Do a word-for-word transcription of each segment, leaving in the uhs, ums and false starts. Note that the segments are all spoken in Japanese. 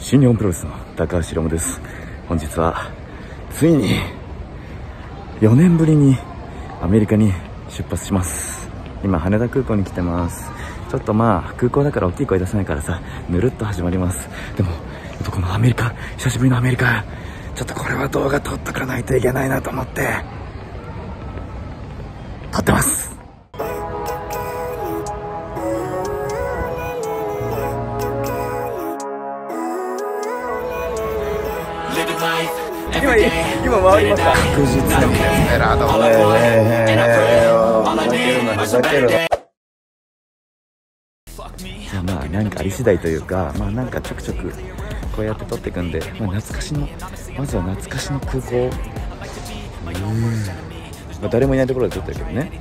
新日本プロレスの高橋宏夢です。本日はついによねんぶりにアメリカに出発します。今羽田空港に来てます。ちょっとまあ空港だから大きい声出せないからさ、ぬるっと始まります。でもやっぱこのアメリカ、久しぶりのアメリカ、ちょっとこれは動画撮っとかないといけないなと思って撮ってます。今、今回りました。確実にエラード。ふざけるな、ふざけるな。いや、まあなんかあり次第というか、まあなんかちょくちょくこうやって撮っていくんで、まあ、懐かしの、まずは懐かしの空港。うーん、まあ、誰もいないところで撮ってるけどね。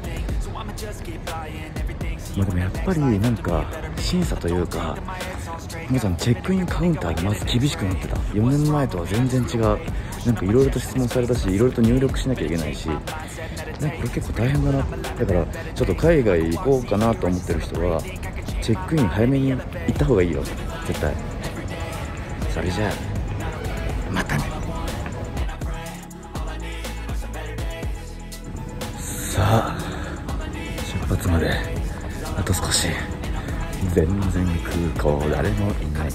まあでもやっぱりなんか審査というか、まずチェックインカウンターがまず厳しくなってた。よねんまえとは全然違う。なんかいろいろと質問されたし、いろいろと入力しなきゃいけないし、なんかこれ結構大変だな。だからちょっと海外行こうかなと思ってる人はチェックイン早めに行った方がいいよ、絶対。それじゃあまたね。さあ出発まであと少し。全然空港誰もいない。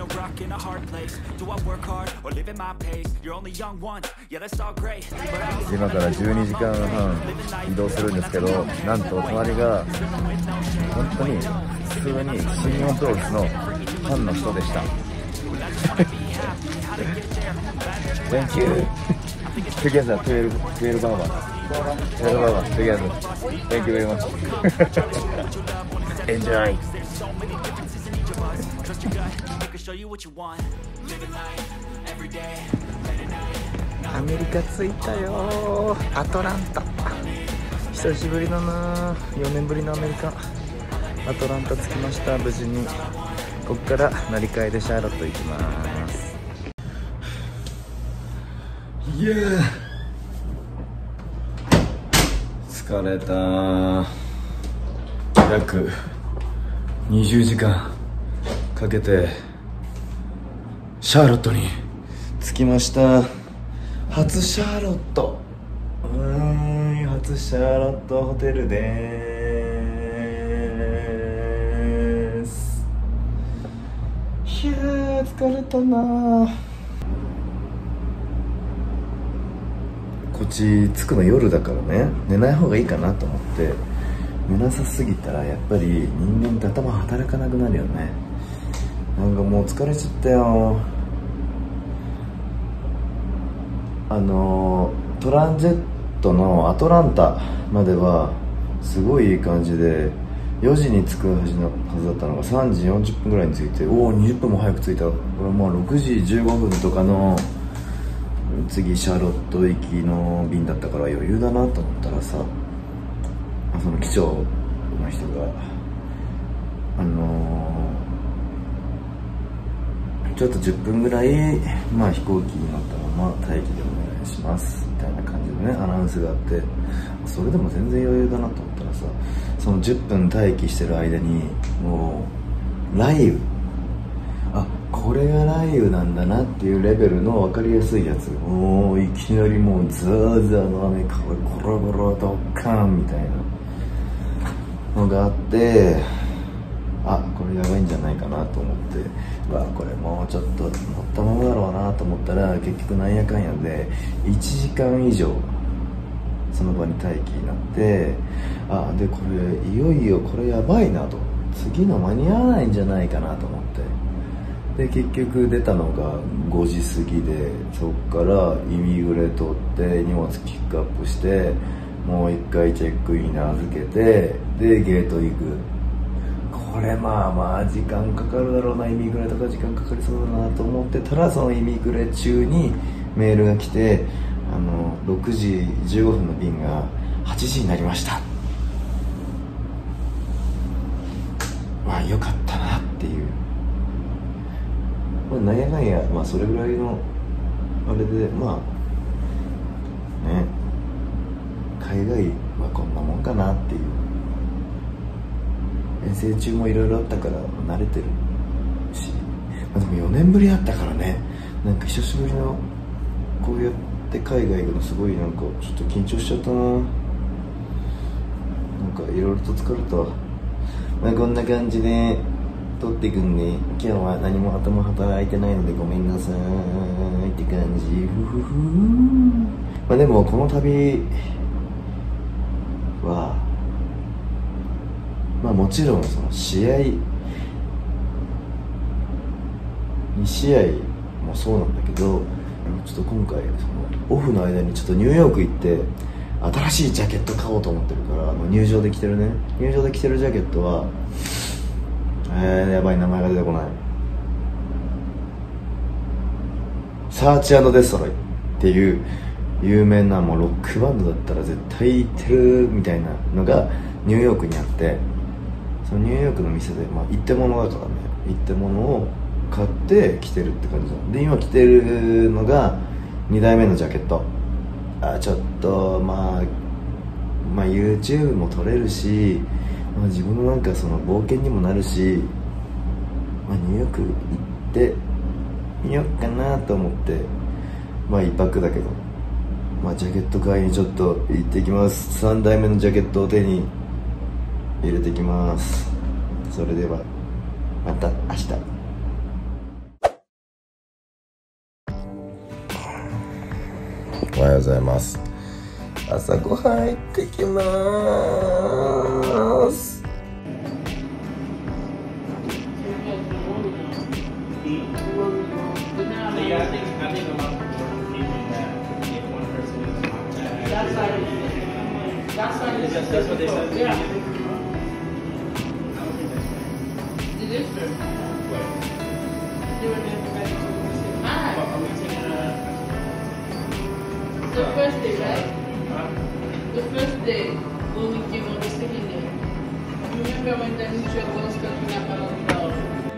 今からじゅうにじかんはん移動するんですけど、なんと隣が本当に普通に新日本プロレスのファンの人でした。Thank you. Together, twelve, twelve hours. twelve hours together. Thank you very much. Enjoy. アメリカ着いたよ。アトランタ。久しぶりだな。よねんぶりのアメリカ。アトランタ着きました、無事に。ここから乗り換えでシャーロット行きます。いやー、疲れた。約にじゅうじかんかけてシャーロットに着きました。初シャーロット。うーん、初シャーロットホテルでーす。いやー、疲れたな。こっち着くの夜だからね、寝ない方がいいかなと思って。寝なさすぎたらやっぱり人間って頭働かなくなるよね。なんかもう疲れちゃったよ。あのトランジェットのアトランタまではすごいいい感じで、よじに着くはずだったのがさんじよんじゅっぷんぐらいに着いて、おおにじゅっぷんも早く着いた。これもうろくじじゅうごふんとかの次シャーロット行きの便だったから余裕だなと思ったらさ、その機長の人があのー、ちょっとじゅっぷんぐらい、まあ、飛行機に乗ったまま待機でお願いしますみたいな感じでね、アナウンスがあって、それでも全然余裕だなと思ったらさ、そのじゅっぷん待機してる間にもう雷雨、あ、これが雷雨なんだなっていうレベルの分かりやすいやつ、もういきなりもうザーザーの雨、これゴロゴロドッカンみたいなのがあって、あ、これやばいんじゃないかなと思って、わ、これもうちょっと乗ったままだろうなと思ったら、結局なんやかんやでいちじかん以上その場に待機になって、あ、でこれいよいよこれやばいなと、次の間に合わないんじゃないかなと思って、で結局出たのがごじ過ぎで、そっからイミグレ取って荷物ピックアップして、もう一回チェックインに預けて、でゲート行く。これまあまあ時間かかるだろうな、イミグレとか時間かかりそうだなと思ってたら、そのイミグレ中にメールが来て、あのろくじじゅうごふんの便がはちじになりました。まあよかったなっていう、まあ、なんやかんや、まあそれぐらいのあれで、まあね、海外はこんなもんかなっていう。遠征中もいろいろあったから慣れてるし、 あ、でもよねんぶりだったからね、なんか久しぶりのこうやって海外行くのすごいなんかちょっと緊張しちゃったな。なんかいろいろと疲れた。まあこんな感じで撮っていくんで、今日は何も頭働いてないのでごめんなさいって感じ。ふふふ。まあでもこの旅はまあもちろんその試合に試合もそうなんだけど、ちょっと今回そのオフの間にちょっとニューヨーク行って新しいジャケット買おうと思ってるから、あの入場で着てるね入場で着てるジャケットはえー、やばい名前が出てこない、サーチ&デストロイっていう有名なもうロックバンドだったら絶対行ってるみたいなのがニューヨークにあって、そのニューヨークの店で、まあ、一点物だからね、一点物を買って着てるって感じなんで、今着てるのがにだいめのジャケット。あちょっとまあまあ YouTube も撮れるし、まあ、自分のなんかその冒険にもなるし、まあ、ニューヨーク行ってみようかなと思って、まあ一泊だけど、まあジャケット買いにちょっと行ってきます。さんだいめのジャケットを手に入れてきます。それではまた明日。おはようございます。朝ごはん行ってきまーす。 The first day, right? The first day when we came on the second day. Remember when the teacher was talking about love?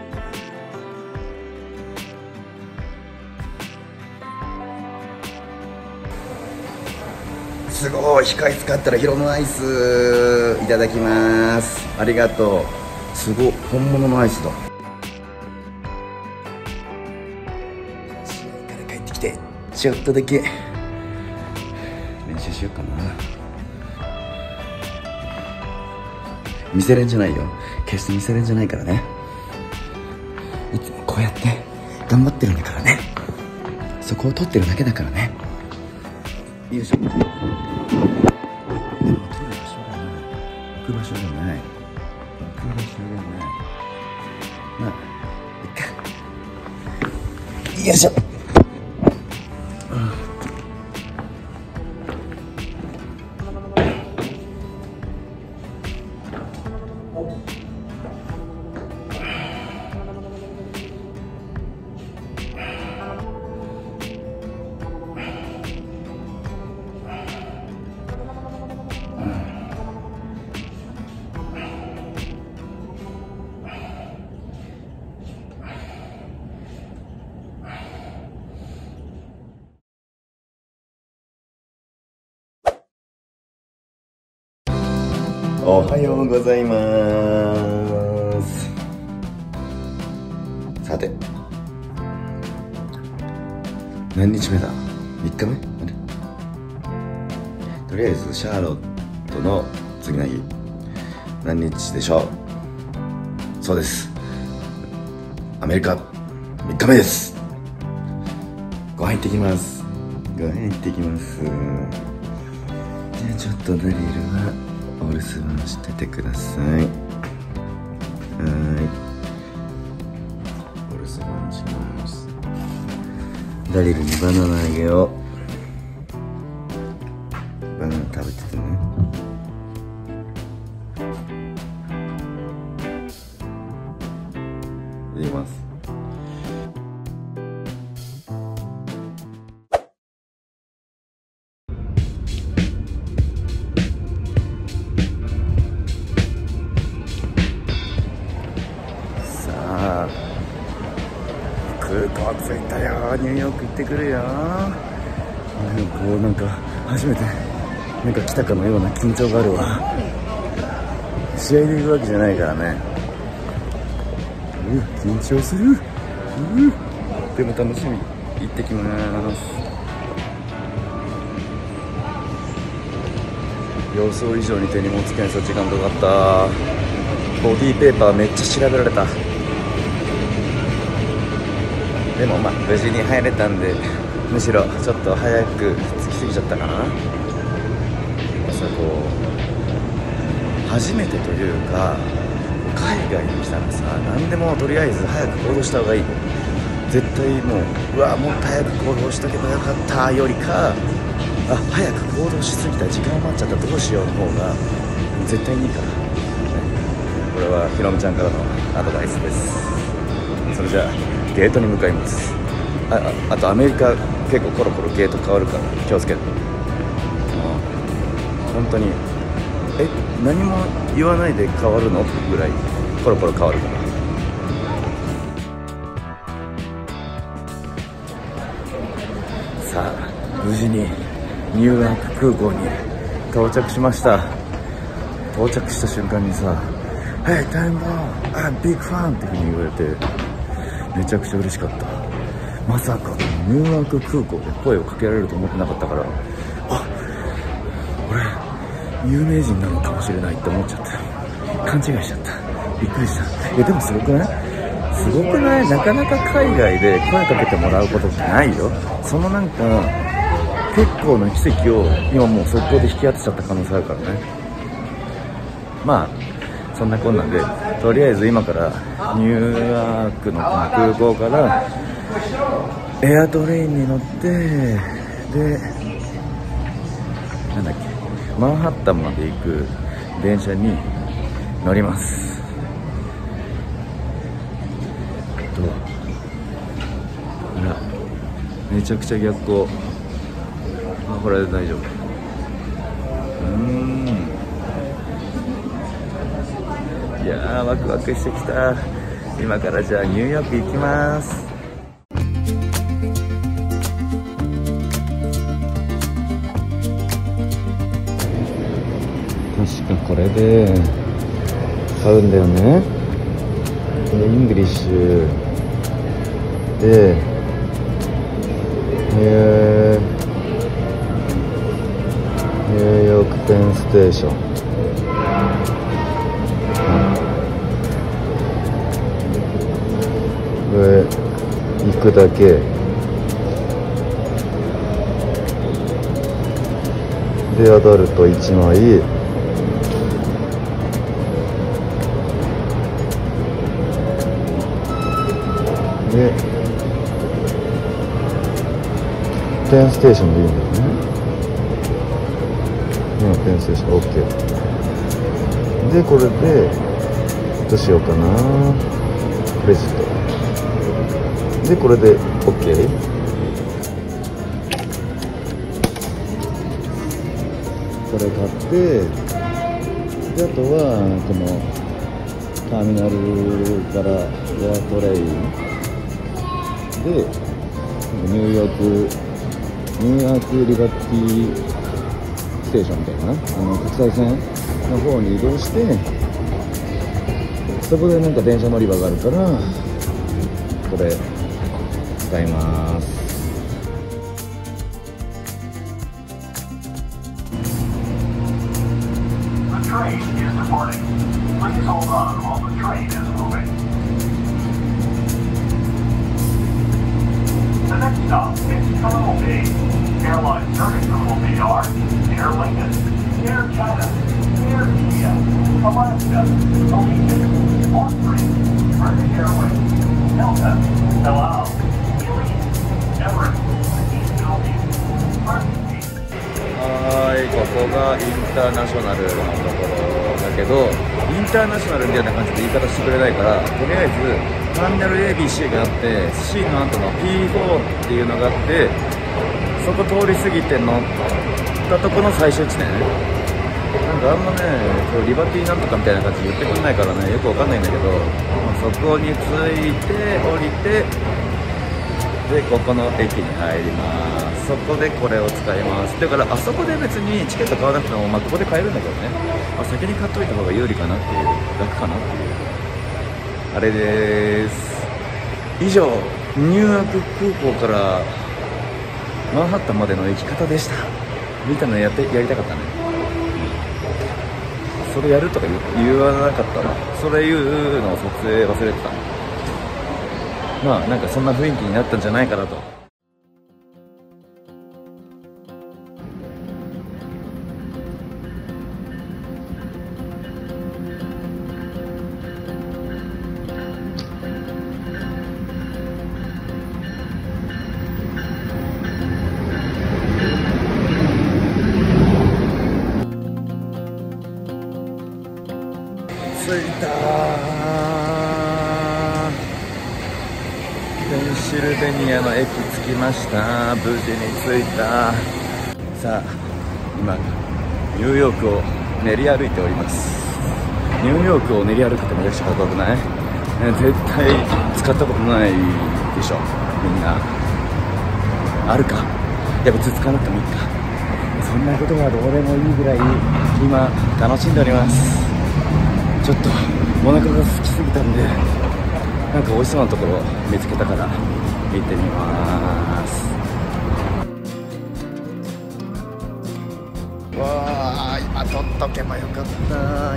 すごい、控え使ったらヒロのアイスいただきます。ありがとう。すごい、本物のアイスだ。試合から帰ってきてちょっとだけ練習しようかな。見せれんじゃないよ、決して見せれんじゃないからね。いつもこうやって頑張ってるんだからね。そこを取ってるだけだからね。よいしょ。でも取る場所がない、置く場所がない、置く場所がない。まあいっか。よいしょ。おはようございます。さて何日目だ、みっかめ。とりあえずシャーロットの次の日何日でしょう。そうです、アメリカみっかめです。ご飯行ってきます。ご飯行ってきます。じゃあちょっとダリルはお留守番しててください。はい、お留守番します。ダリルにバナナあげよう。バナナ食べててね。入れます。空港着いたよ。ニューヨーク行ってくるよ。なんかこうなんか初めてなんか来たかのような緊張があるわ。試合で行くわけじゃないからね。う緊張する。 でも楽しみ。行ってきます。予想以上に手荷物検査時間かかった。ボディーペーパーめっちゃ調べられた。でもまあ無事に入れたんで、むしろちょっと早く着きすぎちゃったかな。さこう初めてというか、海外に来たらさ、何でもとりあえず早く行動した方がいい。絶対もううわもっと早く行動しとけばよかったよりか、あ早く行動しすぎた、時間余っちゃったどうしようの方が絶対にいいから。これはひろみちゃんからのアドバイスです。それじゃあゲートに向かいます。 あ, あ, あとアメリカ結構コロコロゲート変わるから気をつけて。本当にえ何も言わないで変わるのぐらいコロコロ変わるから。さあ無事にニューアーク空港に到着しました。到着した瞬間にさ「Hey Timbo, I'm big fan」っていう風に言われてめちゃくちゃ嬉しかった。まさかニューアーク空港で声をかけられると思ってなかったから、あ俺有名人なのかもしれないって思っちゃった。勘違いしちゃった。びっくりした。いやでもすごくないすごくないなかなか海外で声かけてもらうことってないよ。そのなんか結構な奇跡を今もう速攻で引き当てちゃった可能性あるからね。まあそんなこんなんでとりあえず今からニューヨークの空港からエアトレインに乗って、でなんだっけマンハッタンまで行く電車に乗ります。とあらめちゃくちゃ逆光。あこれで大丈夫。うーんいやーワクワクしてきた。今からじゃあニューヨーク行きます。確かこれで買うんだよね。イングリッシュでえー、ニューヨークペンステーション、上行くだけでアダルトいちまいでペンステーションでいいんだよね。今ペンステーション OK で、これでどうしようかな、クレジットでこれで OK。 これ買ってであとはこのターミナルからエアトレインでニューヨークニューアークリバティステーションみたいな、あの国際線の方に移動して、そこでなんか電車乗り場があるからこれ使います。 The next stop is Terminal B. Airlines serving Terminal B are Air Lincoln, Air China, Air India, Alaska, Allegiant, Austrian, British Airways, Delta, El Al, Elite, Emirates, Ethiopian, Argentina. はい、ここがインターナショナルのところだけど、インターナショナルみたいな感じで言い方してくれないから、とりあえずターミナル エービーシー があって C の後の ピーフォー っていうのがあって、そこ通り過ぎて乗ったとこの最終地点、なんかあんまねリバティなんとかみたいな感じで言ってくれないからねよくわかんないんだけど、そこに着いて降りてでここの駅に入ります。そこでこれを使います。だからあそこで別にチケット買わなくても、まあ、ここで買えるんだけどね、まあ、先に買っといた方が有利かなっていう、楽かなっていうあれでーす。 以上、ニューヨーク空港からマンハッタンまでの行き方でした。みたいなのやってやりたかったね。それやるとか 言, 言わなかったな。それ言うのを撮影忘れてた。まあなんかそんな雰囲気になったんじゃないかなと。着いたー。ペンシルベニアの駅着きました。無事に着いた。さあ今ニューヨークを練り歩いております。ニューヨークを練り歩くってめちゃくちゃかっこよくない？絶対使ったことないでしょみんな。あるか？いや別に使わなくてもいいか。そんなことはどうでもいいぐらい今楽しんでおります。ちょっとお腹が空きすぎたんで、なんか美味しそうなところ見つけたから行ってみます。わー、今撮っとけばよかった。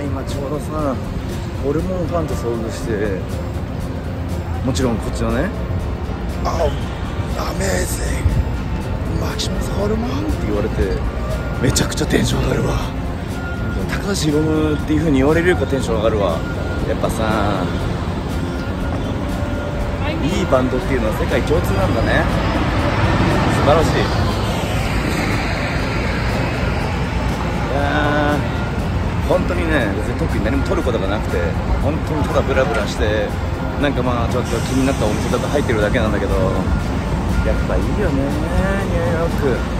今ちょうどさ、ホルモンファンと遭遇して、もちろんこっちのね、あ、アメージングマキシマスホルモンって言われて、めちゃくちゃテンション上がるわ。高橋宏夢っていう風に言われるかテンション上がるわ。やっぱさ、いいバンドっていうのは世界共通なんだね。素晴らしい。いやー、本当にね、別に特に何も撮ることがなくて、本当にただブラブラして、なんかまあちょっと気になったお店だと入ってるだけなんだけど、やっぱいいよね、ニューヨ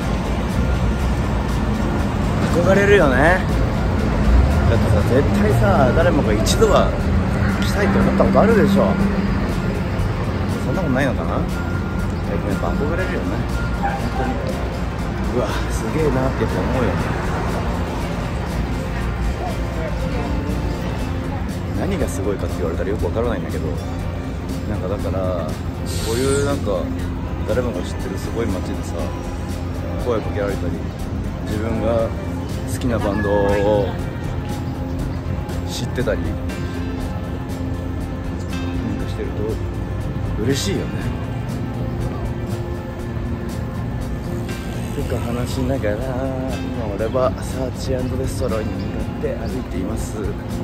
ーク。憧れるよね。だってさ、絶対さ、誰もが一度は来たいと思ったことあるでしょ。そんなことないのかな。やっぱ憧れるよね、本当に。うわ、すげえなってやっぱ思うよね。何がすごいかって言われたらよくわからないんだけど、なんかだからこういうなんか誰もが知ってるすごい街でさ、声かけられたり、自分が好きなバンドを知ってたりなんかしてると嬉しいよね。とか話しながら今俺はサーチ&レストランに向かって歩いています。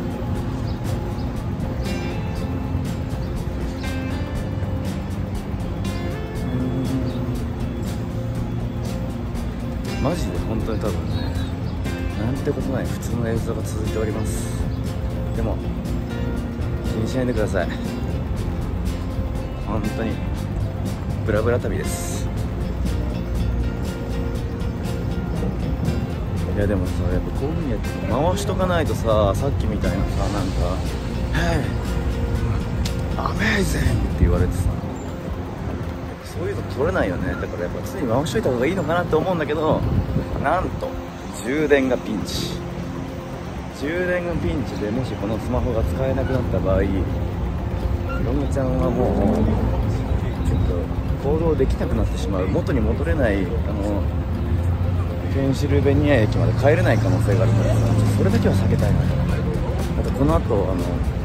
マジで本当に多分ね、なんてことない普通の映像が続いております。でも気にしないでください。本当にブラブラ旅です。いやでもさ、やっぱこういう風にやって回しとかないとさ、さっきみたいなさ、なんか「Hey! アメージング!」って言われてさ、そういうの取れないよね。だからやっぱ常に回しといた方がいいのかなって思うんだけど、なんと充電がピンチ。充電がピンチで、もしこのスマホが使えなくなった場合、ひろみちゃんはもうちょっと行動できなくなってしまう。元に戻れない、あのペンシルベニア駅まで帰れない可能性があるから、それだけは避けたいなと。あとこの後、あの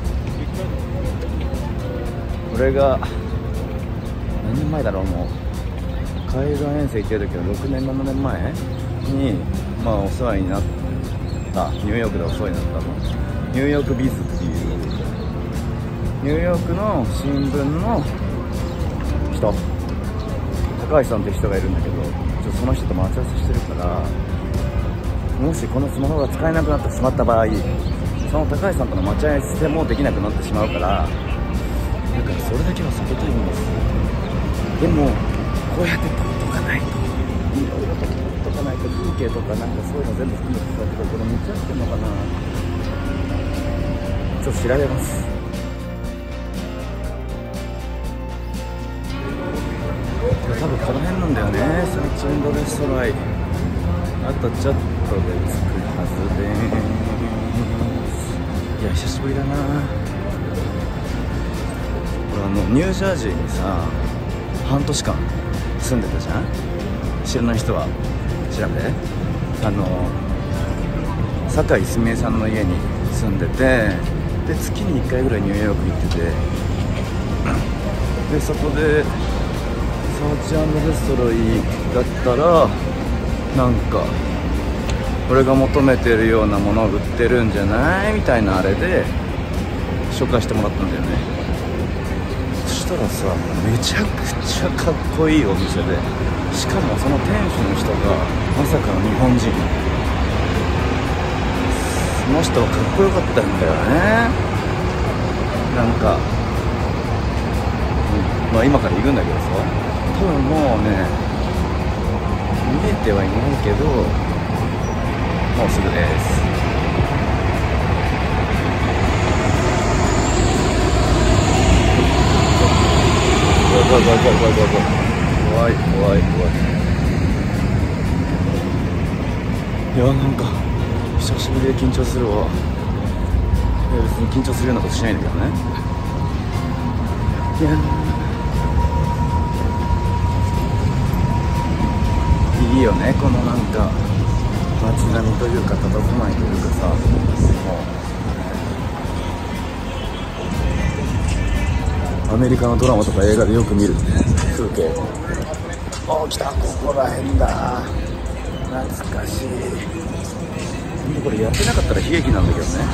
俺が何年前だろう、もう海岸遠征行ってる時はろくねんななねんまえに、まあお世話になったニューヨークでお世話になったのニューヨークビズっていうニューヨークの新聞の人、高橋さんって人がいるんだけど、ちょっとその人と待ち合わせしてるから、もしこのスマホが使えなくなってしまった場合、その高橋さんとの待ち合わせもできなくなってしまうから、だからそれだけは避けたいんです。でもこうやって撮っとかないと、いろいろと撮っとかないと、風景とかなんかそういうの全部含めてさ、これ道合ってんのかな、ちょっと調べます。多分この辺なんだよね、サーチ&レストラン。あとちょっとで着くはずです。いや久しぶりだな。ほらのニュージャージーにさ半年間住んでたじゃん。知らない人は調べて。あの酒井すみれさんの家に住んでて、で月にいっかいぐらいニューヨーク行ってて、でそこでサーチ&デストロイだったらなんか俺が求めてるようなものを売ってるんじゃないみたいなあれで紹介してもらったんだよね。そしたらさ、めちゃくちゃかっこいいお店で、しかもその店主の人がまさかの日本人。その人はかっこよかったんだよね。なんか、うん、まあ今から行くんだけどさ、多分もうね見えてはいないけどもうすぐです。怖い怖い怖い怖い怖い怖い怖い怖い。いやなんか久しぶりで緊張するわ。いや別に緊張するようなことしないんだけどね。いやいいよね、このなんか街並みというか佇まいというかさ、もうアメリカのドラマとか映画でよく見る風景。おー来た、ここら辺だ、懐かしい。これやってなかったら悲劇なんだけどね。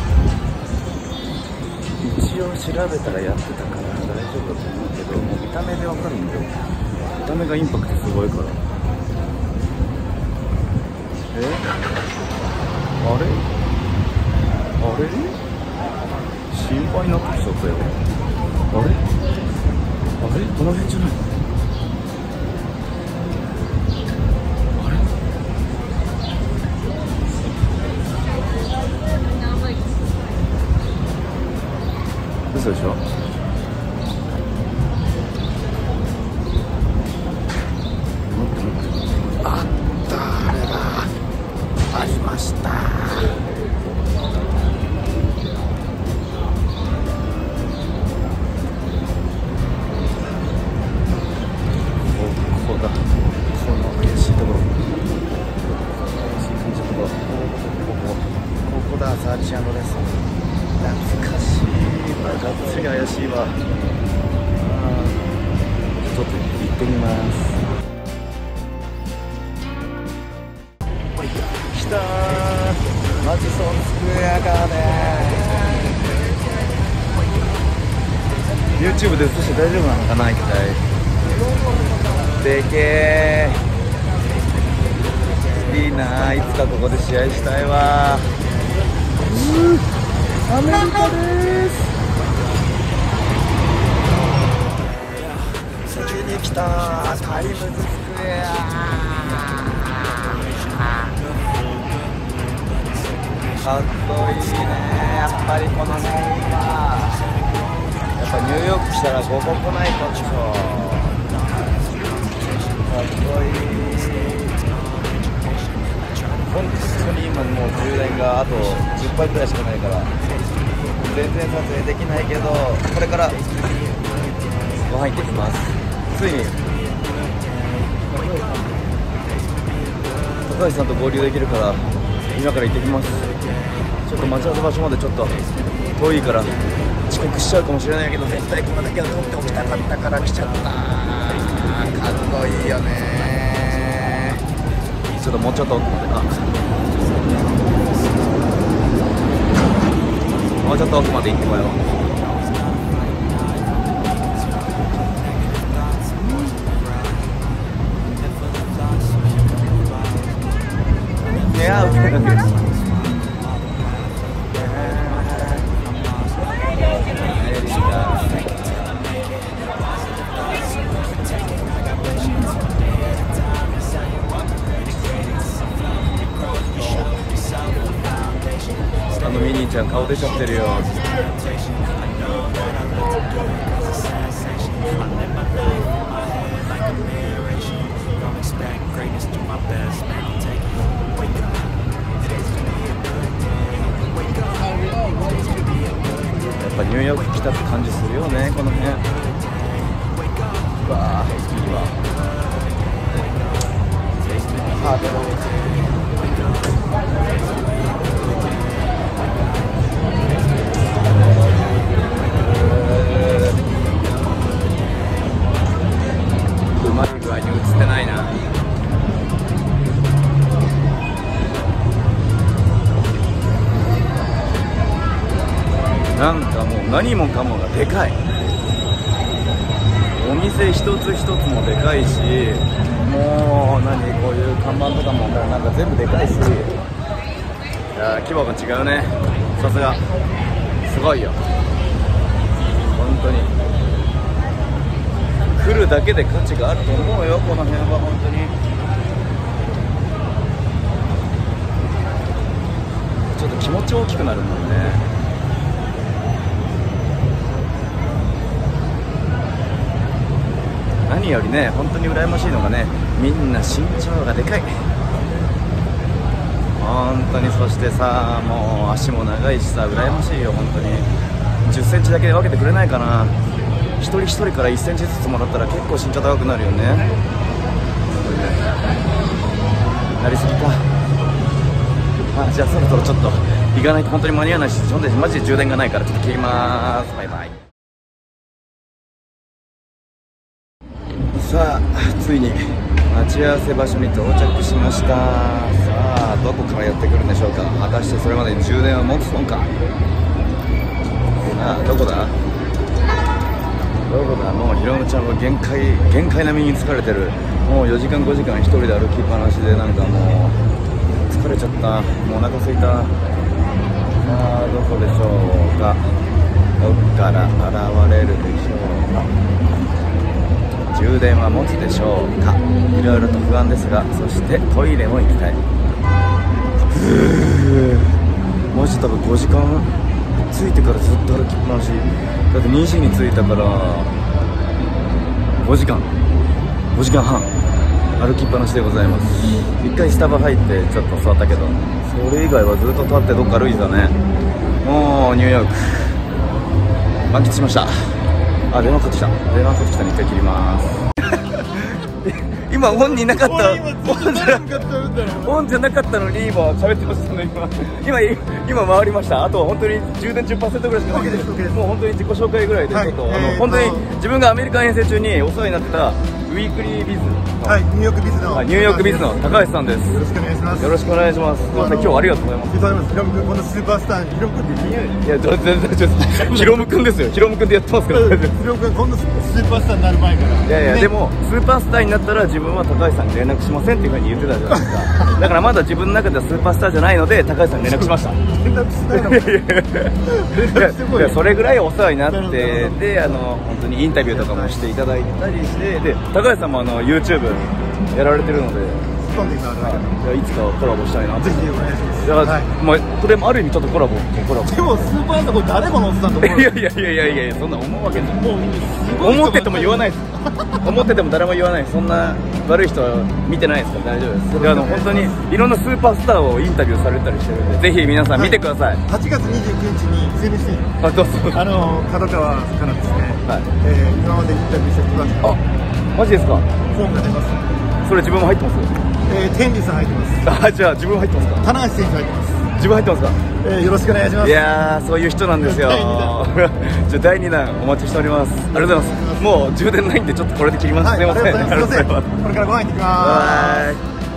一応調べたらやってたから大丈夫だと思うけど、もう見た目でわかるんだよ。見た目がインパクトすごいから。えあれあれ心配になってきちゃったよ。あれあれこの辺じゃないの？あれ嘘でしょ？あったあれだ、ありました。ここだ、この怪しいところ、怪しい感じのところ、ここここだ、サーチ&レストラン。懐かしいわ、がっつり怪しいわ。あちょっと行ってみます。来たー、マジソンスクエアガーデン。 YouTube で映して大丈夫なのかな、一体。でけー、いいなー、いつかここで試合したいわー。うーアメリカです。ついに来たー、タイムズスクエア。かっこいいね、やっぱりこの辺はやっぱニューヨーク来たらここ来ないとでしょ。かっこいい。本当に今もう充電があとじゅっパーセントくらいしかないから全然撮影できないけど、これからご飯行ってきます。ついに高橋さんと合流できるから今から行ってきます。ちょっと待ち合わせ場所までちょっと遠いから遅刻しちゃうかもしれないけど、絶対これだけは撮っておきたかったから来ちゃった。かっこいいよね。ちょっともうちょっと奥まで、あもうちょっと奥まで行ってこよう。いやー、受ける。あのミニーちゃん顔出ちゃってるよ。やっぱニュューヨーク来たって感じするよね、この辺。うわー、いいわ。ハートうまい具合に映ってないな。なんかもう何もかもがでかい。お店一つ一つもでかいし、もう何こういう看板とかもなんか全部でかいし、いや規模が違うね。さすがすごいよ本当に。来るだけで価値があると思うよ、この辺は本当に。ちょっと気持ち大きくなるもんね。何よりね、本当に羨ましいのがね、みんな身長がでかい。本当に。そしてさ、もう足も長いしさ、羨ましいよ本当に。じゅっセンチだけで分けてくれないかな。一人一人からいっセンチずつもらったら結構身長高くなるよね。なりすぎか。あ、じゃあそろそろちょっと行かないと本当に間に合わないし、ほんでマジで充電がないからちょっと切りまーす。バイバイ。さあ、ついに待ち合わせ場所に到着しました。さあ、どこからやってくるんでしょうか。果たしてそれまでに充電は持つのか。さあ、どこだどこだ。もうひろむちゃんは限界限界並みに疲れてる。もうよじかんごじかん一人で歩きっぱなしで、なんかもう疲れちゃった。もうお腹すいた。さあ、どこでしょうか。どっから現れるでしょうか。充電は持つでしょうか。いろいろと不安ですが、そしてトイレも行きたい。マジ多分ごじかん着いてからずっと歩きっぱなしだって。にじに着いたからごじかんごじかんはん歩きっぱなしでございます。一回スタバ入ってちょっと座ったけど、それ以外はずっと立ってどっか歩いてたね。もうニューヨーク満喫しました。あ、電話かかってきた。電話かかってきたんで一回切ります。今オンになかった。オンじゃなかったのに今喋ってましたね。今今今回りました。あと本当に充電 じゅっパーセント ぐらいしかないけど、もう本当に自己紹介ぐらいでちょっと、はい、あの、えー、本当に自分がアメリカ遠征中にお世話になってたウィークリービズ、 はい、ニューヨークビズの、 はい、ニューヨークビズの高橋さんです。 よろしくお願いします。 よろしくお願いします。今日はありがとうございます。 ヒロム君、このスーパースターにヒロム君って言う。 いや、全然ヒロム君ですよ。ヒロム君でやってますから。ヒロム君、こんなスーパースターになる前から。 いやいや、 ね、 でもスーパースターになったら自分は高橋さんに連絡しませんっていうふうに言ってたじゃないですか。だからまだ自分の中ではスーパースターじゃないので高橋さんに連絡しました。 連絡しないの。 いや、それぐらいお世話になって、で、あの本当にインタビューとかもしていただいたりして、で高橋さんもあの YouTube やられてるので、 突っ込んでいただいて、いつかコラボしたいな。 ぜひお願いします。 いや、はい、まあこれもある意味ちょっとコラボコラボ。 でもスーパースターこれ誰も乗ってたと思う。 いやいやいやいやいや、そんな思うわけない。もう思ってても言わないです。思ってても誰も言わない。そんな悪い人は見てないですから大丈夫です。で、あの本当にいろんなスーパースターをインタビューされたりしてるんで、ぜひ皆さん見てください。 はちがつにじゅうくにちに エスエヌエス にあ、どうぞ。 あの角川からですね、はい、えー、今までインタビューしてきました。 あ、マジですか。 本が出ます。 それ自分も入ってます。 えー、天理さん入ってます。 あ、じゃあ自分入ってますか。 棚橋選手入ってます。 自分入ってますか。 えー、よろしくお願いします。 いやー、そういう人なんですよ。じゃあだいにだんお待ちしております。ありがとうございます。もう充電ないんでちょっとこれで切ります。はい、すいません。ありがとうございます。 これからご飯行ってきます。 バイ。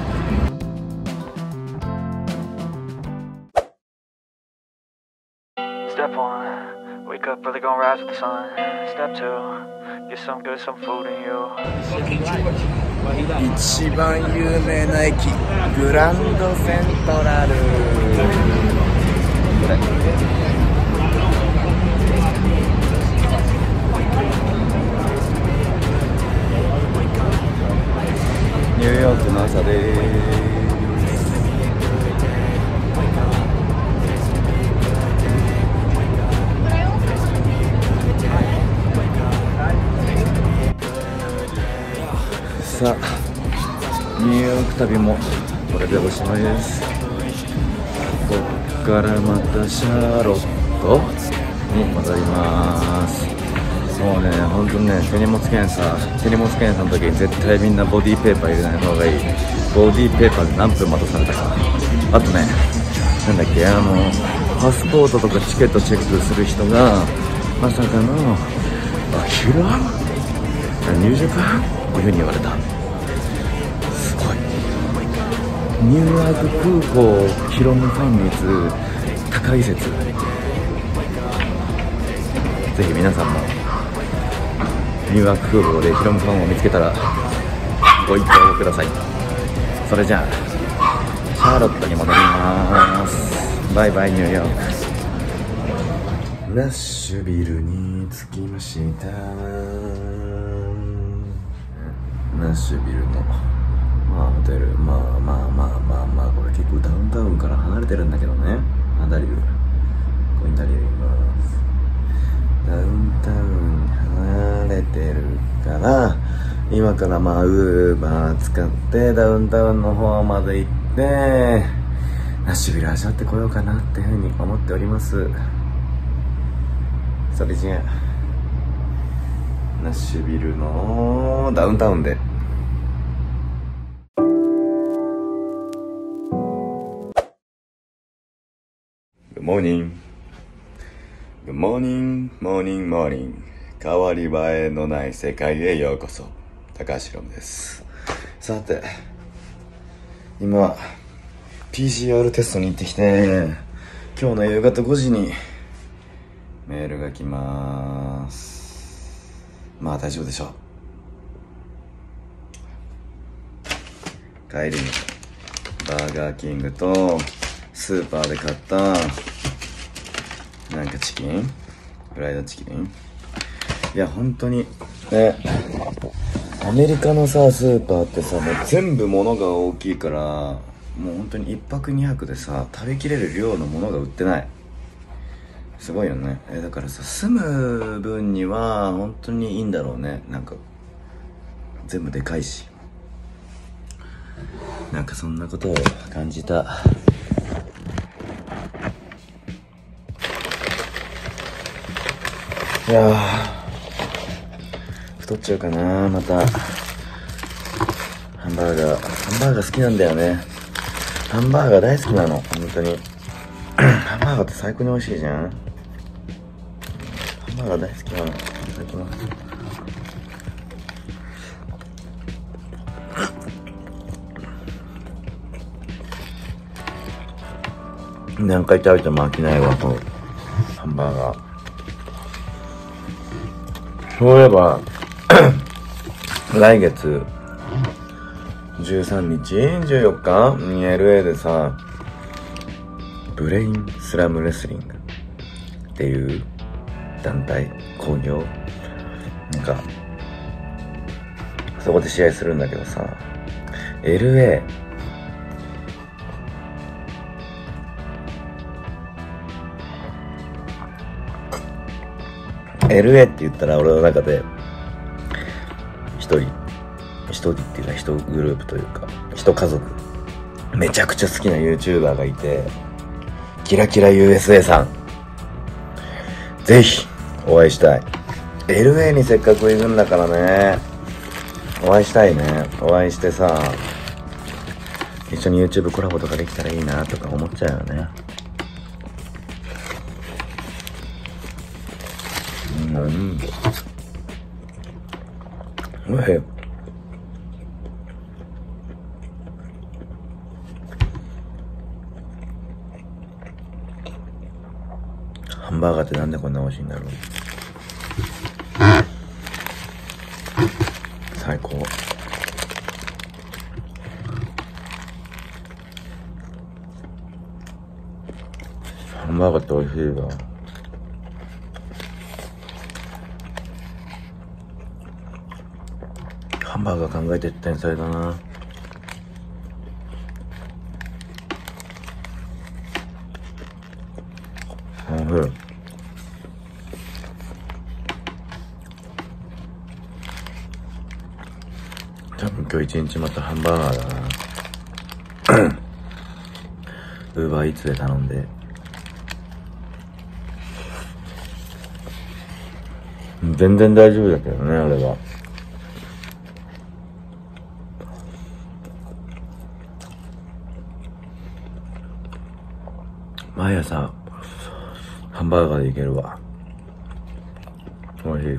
Step one, wake up early, gonna rise with the sun. Step two, get some good, some food in you. 一番有名な駅、グランドセントラル。これ。ニューヨークの朝です。さあ、ニューヨーク旅もこれでおしまいです。こっからまたシャーロットに戻ります。そうね、本当にね、手荷物検査手荷物検査の時に絶対みんなボディーペーパー入れない方がいい。ボディーペーパーで何分待たされたか。あとね、なんだっけ、あのパスポートとかチケットチェックする人がまさかの「あひら入場か?」こういうふうに言われた。すごい。ニューヨーク空港ヒロムファン率高い説。ぜひ皆さんもニューヨーク空港でヒロムファンを見つけたらご一報ください。それじゃあシャーロットに戻ります。バイバイニューヨーク。ナッシュビルに着きました。ナッシュビルのまあホテル、まあまあまあまあまあ、これ結構ダウンタウンから離れてるんだけどね。アダリルここにダリルいます。ダウンタウンに離れてるから今からまあウーバー使ってダウンタウンの方まで行ってナッシュビル味わってこようかなっていうふうに思っております。それじゃあナッシュビルのダウンタウンで。Good morning Good morning morning morning 変わり映えのない世界へようこそ。高橋宏夢です。さて今 ピーシーアール テストに行ってきて、今日の夕方ごじにメールが来ます。まあ大丈夫でしょう。帰りにバーガーキングとスーパーで買ったなんかチキンフライドチキン。いや本当にね、アメリカのさスーパーってさ、もう全部物が大きいから、もう本当にいっぱくにはくでさ食べきれる量のものが売ってない。すごいよね。えだからさ、住む分には本当にいいんだろうね。なんか全部でかいし、なんかそんなことを感じた。いやー太っちゃうかなまた。ハンバーガーハンバーガー好きなんだよね。ハンバーガー大好きなの本当に。ハンバーガーって最高に美味しいじゃん。ハンバーガー大好きなの。いただきます。何回食べても飽きないわ、このハンバーガー。そういえば来月じゅうさんにちじゅうよっかに エルエー でさ、ブレインスラムレスリングっていう団体興行なんかそこで試合するんだけどさ、 エルエーエルエー って言ったら俺の中で一人一人っていうか一グループというか一家族めちゃくちゃ好きな YouTuber がいて、キラキラ ユーエスエー さんぜひお会いしたい。 エルエー にせっかく行くんだからね、お会いしたいね。お会いしてさ一緒に YouTube コラボとかできたらいいなとか思っちゃうよね。うん、おいしい。ハンバーガーってなんでこんな美味しいんだろう。最高。ハンバーガーって美味しいわ。ハンバーガー考えてる天才だな。おいしい。多分今日一日またハンバーガーだな。ウーバーイーツで頼んで全然大丈夫だけどね、あれは。毎朝ハンバーガーでいけるわ。おいしい。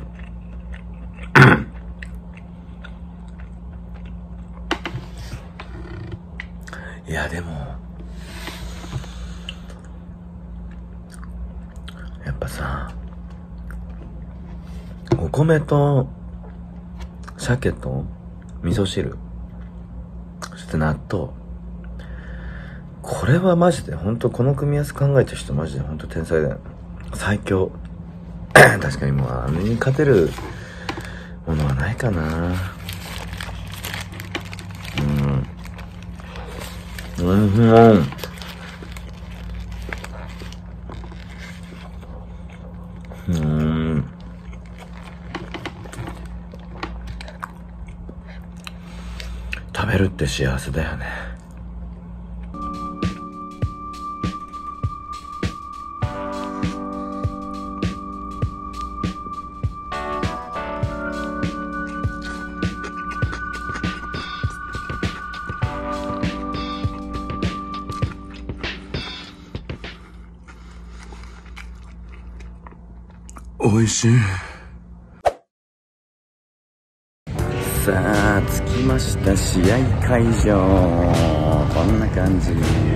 いやでもやっぱさ、お米と鮭と味噌汁、そして納豆、これはマジで本当、この組み合わせ考えた人マジで本当天才だよ。最強。確かにもうあれに勝てるものはないかな。うんうんうんうん食べるって幸せだよね。おいしい。さあ着きました、試合会場。こんな感じ。い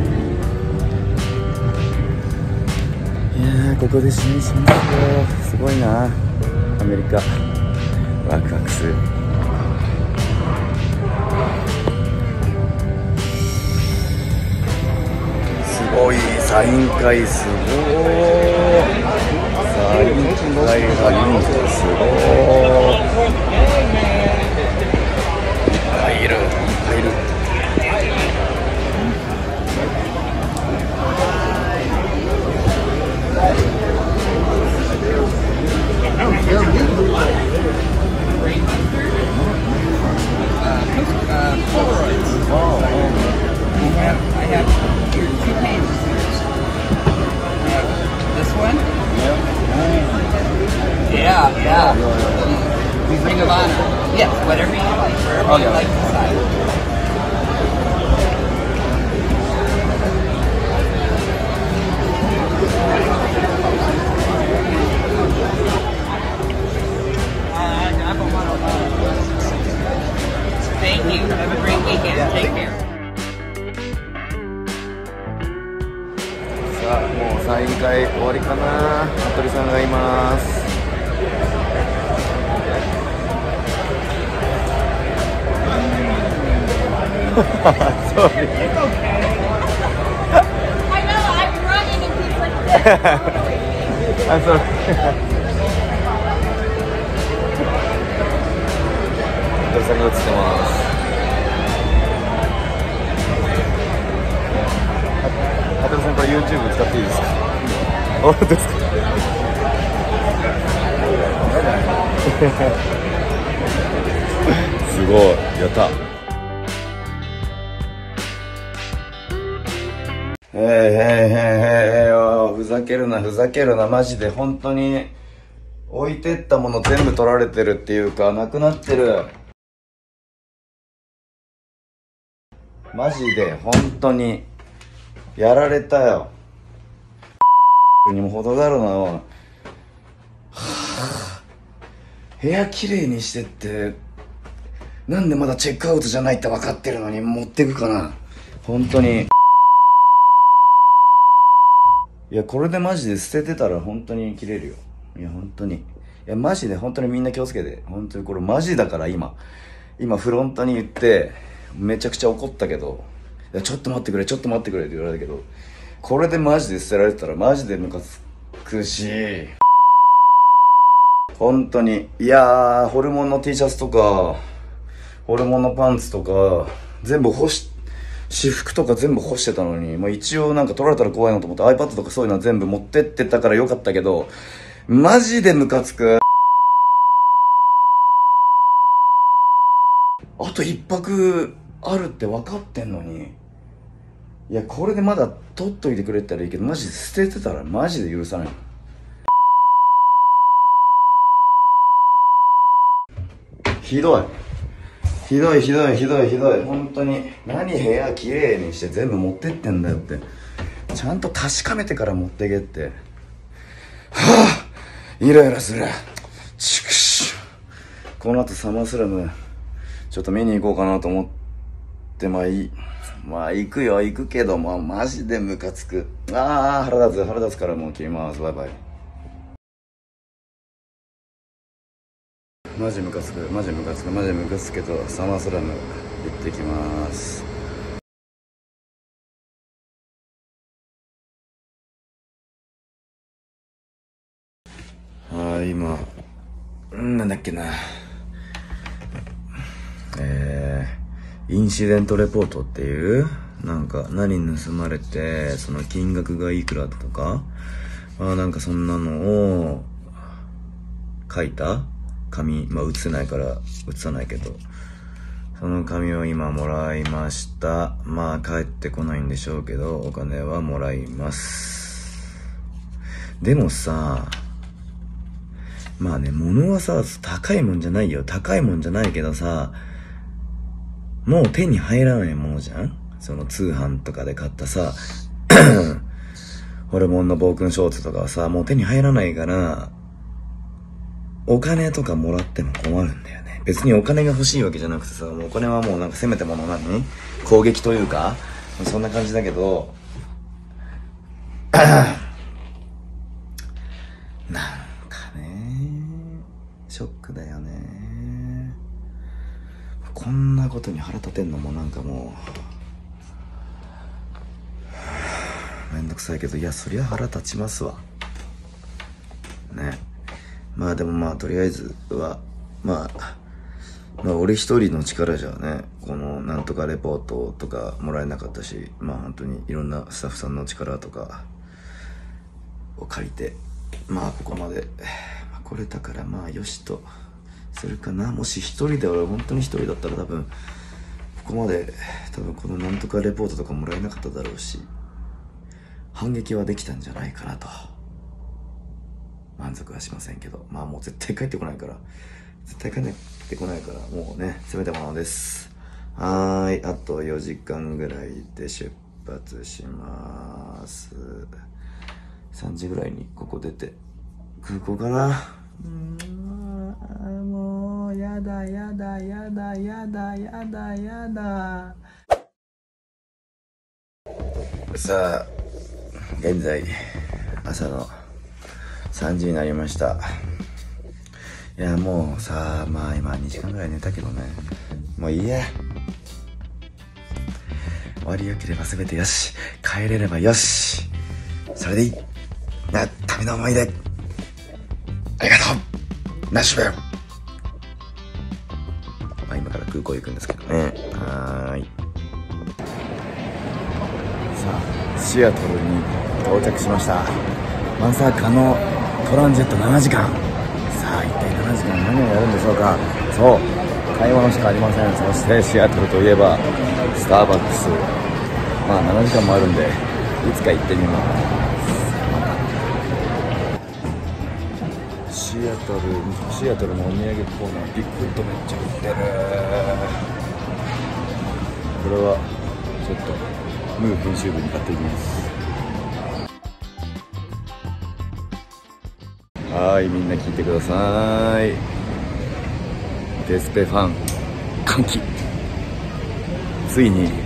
やー、ここで試合しますよ。すごいな、アメリカ。ワクワクする。すごいサイン会、すごいサイン会がいいんです、すごい。いっぱいいる、いっぱいいる。 Yeah, yeah. Ring of Honor. Yes, whatever you like, wherever you like to sign. Thank you. Have a great weekend. Take care. さあ、もうサイン会終わりかな。服部さんがいます。Sorry. It's okay. I know, I'm running and he's like this. I'm sorry. 服部さんが映ってます。服部さん、これ YouTube 使っていいですか？本当ですか？すごい、やった。えー、へーへーへーへー、ふざけるなふざけるな、マジで本当に置いてったもの全部取られてるっていうか、なくなってる。マジで本当にやられたよ。にも程があるな。はあ、部屋きれいにしてってなんでまだチェックアウトじゃないって分かってるのに持ってくかな。本当にいや、これでマジで捨ててたら本当に切れるよ。いや本当に、いやマジで本当にみんな気をつけて。本当にこれマジだから。今今フロントに言ってめちゃくちゃ怒ったけど、いやちょっと待ってくれちょっと待ってくれって言われたけど、これでマジで捨てられてたらマジでムカつくし、本当に。いやー、ホルモンの T シャツとかホルモンのパンツとか全部干し私服とか全部干してたのに、まあ、一応なんか取られたら怖いなと思って iPad とかそういうのは全部持ってってたからよかったけど、マジでムカつく。あと一泊あるって分かってんのに、いやこれでまだ取っといてくれたらいいけど、マジで捨ててたらマジで許さない。 ひどいひどいひどいひどいひどい本当に。何部屋きれいにして全部持ってってんだよって。ちゃんと確かめてから持ってけって。はぁ、イライラする。ちくしょ。この後サマースラムちょっと見に行こうかなと思って、まあいいまあ行くよ行くけど、まあマジでムカつく。ああ腹立つ腹立つからもう切ります。バイバイ。マジムカつくマジムカつくマジムカつくけど、サマースラム行ってきます。ああ今なんだっけな、えー、インシデントレポートっていうなんか何盗まれてその金額がいくらとか、まあなんかそんなのを書いた紙、まあ写せないから写さないけど、その紙を今もらいました。まあ帰ってこないんでしょうけどお金はもらいます。でもさ、まあね、物はさ高いもんじゃないよ。高いもんじゃないけどさ、もう手に入らないものじゃん。その通販とかで買ったさホルモンの防菌ショーツとかはさもう手に入らないから、お金とかもらっても困るんだよね。別にお金が欲しいわけじゃなくてさ、もうお金はもうなんかせめてもの何攻撃というかそんな感じだけどなんかねショックだよね。こんなことに腹立てんのもなんかもうめんどくさいけど、いやそりゃ腹立ちますわね。まあでもまあとりあえずはまあまあ俺一人の力じゃねこのなんとかレポートとかもらえなかったし、まあ本当にいろんなスタッフさんの力とかを借りてまあここまで来れたから、まあよしとするかな。もし一人で俺本当に一人だったら多分ここまで多分このなんとかレポートとかもらえなかっただろうし、反撃はできたんじゃないかなと。満足はしませんけど、まあもう絶対帰ってこないから絶対帰ってこないからもうねせめてものです。はーい、あとよじかんぐらいで出発します。さんじぐらいにここ出て空港かな。うーんもうやだやだやだやだやだやだ。さあ現在朝のさんじになりました。いやもうさまあ今にじかんぐらい寝たけどね、もういいや。終わりよければ全てよし、帰れればよし、それでいいな。旅の思い出ありがとうナッシュベル。まあ今から空港行くんですけどね。はーい。さあシアトルに到着しました。まさかのトランジェットななじかん。さあ一体ななじかん何をやるんでしょうか。そう買い物しかありません。そしてシアトルといえばスターバックス。まあななじかんもあるんでいつか行ってみます。シアトルシアトルのお土産コーナービッグフットめっちゃ売ってる。これはちょっとムー編集部に買っていきます。はい、みんな聞いてください。デスペファン歓喜。ついに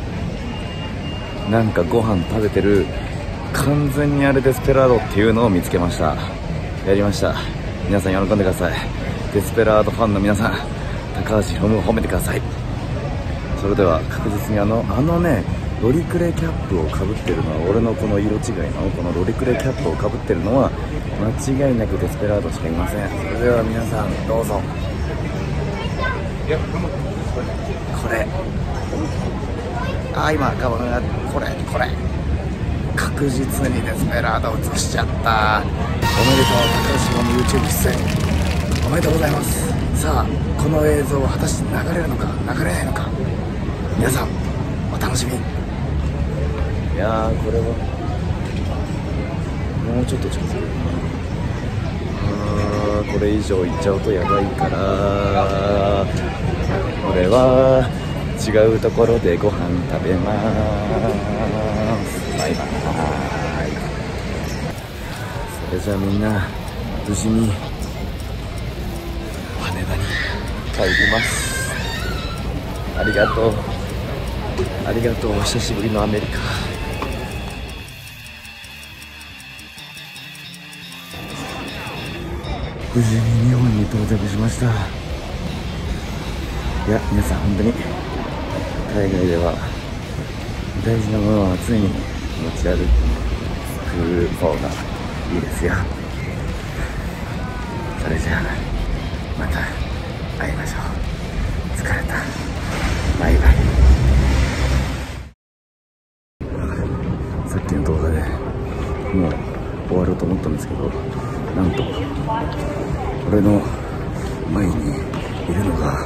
なんかご飯食べてる完全にあれデスペラードっていうのを見つけました。やりました。皆さん喜んでください。デスペラードファンの皆さん、高橋宏夢を褒めてください。それでは確実にあのあのねロリクレキャップをかぶってるのは俺のこの色違いのこのロリクレキャップをかぶってるのは間違いなくデスペラードしかいません。それでは皆さんどうぞ。これあ今カバンがこれこれ確実にデスペラード映しちゃった。おめでとう高橋宏夢 YouTube 出演おめでとうございます。さあこの映像は果たして流れるのか流れないのか、皆さんお楽しみに。いやーこれはもうちょっと近づく。うーんはこれ以上いっちゃうとやばいから、俺は違うところでご飯食べます。バイバイ。それじゃあみんな無事に羽田に帰ります。ありがとうありがとう。久しぶりのアメリカ。無事に日本に到着しました。いや皆さん本当に海外では大事なものは常に持ち歩く方がいいですよ。それじゃあまた会いましょう。疲れた。バイバイ。さっきの動画でもう終わろうと思ったんですけど、なんと俺の前にいるのが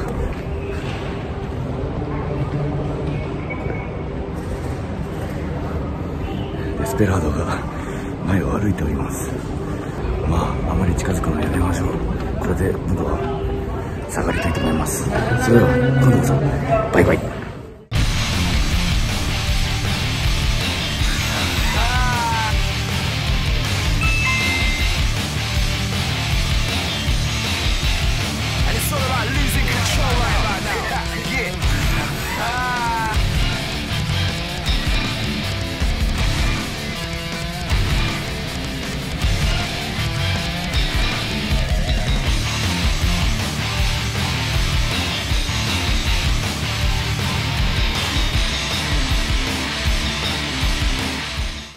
デスペラードが前を歩いております。まああまり近づくのはやめましょう。これで僕は下がりたいと思います。それでは今度こそバイバイ。